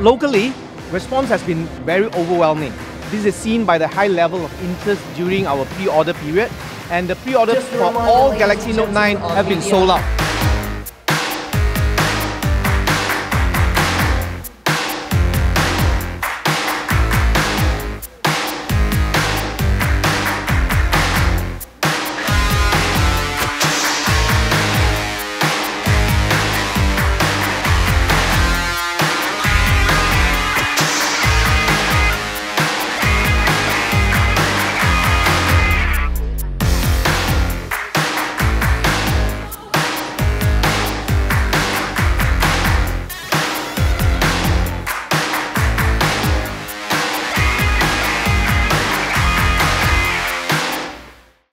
Locally, response has been very overwhelming. This is seen by the high level of interest during our pre-order period, and the pre-orders for all Galaxy Note 9 have been sold out.